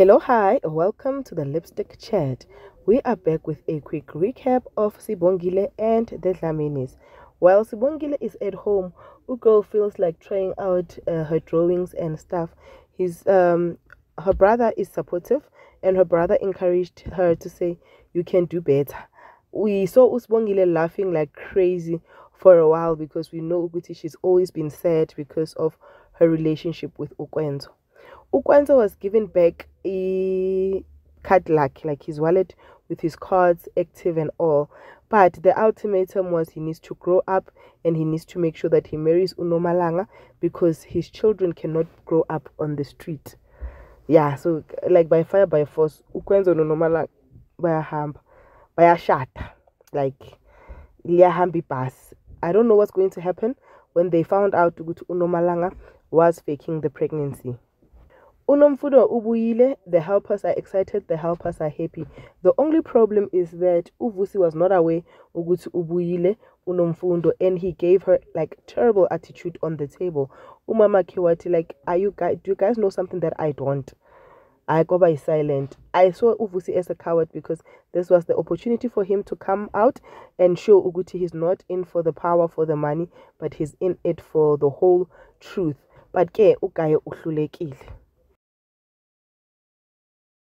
Hello, hi, welcome to the Lipstick Chat. We are back with a quick recap of Sibongile and the Dlaminis. While Sibongile is at home, Ugo feels like trying out her drawings and stuff. Her brother is supportive, and her brother encouraged her to say, "You can do better." We saw Usbongile laughing like crazy for a while because we know Uguti she's always been sad because of her relationship with Ukwenzo. Ukwenzo was given back a card like his wallet with his cards active and all. But the ultimatum was he needs to grow up and he needs to make sure that he marries Unomalanga because his children cannot grow up on the street. Yeah, so like by fire by force, Ukwenzo Unomalanga bayashata. Like liyahambi bus. I don't know what's going to happen when they found out ukuthi Unomalanga was faking the pregnancy. Unomfudo ubuyile, the helpers are excited, the helpers are happy. The only problem is that Uvusi was not aware ukuthi ubuyile unomfundo, and he gave her like terrible attitude on the table. Umama Kiwati, like, do you guys know something that I don't? I go by silent. I saw Uvusi as a coward because this was the opportunity for him to come out and show Uguti he's not in for the power, for the money, but he's in it for the whole truth. But ke ugaye uhlulekile.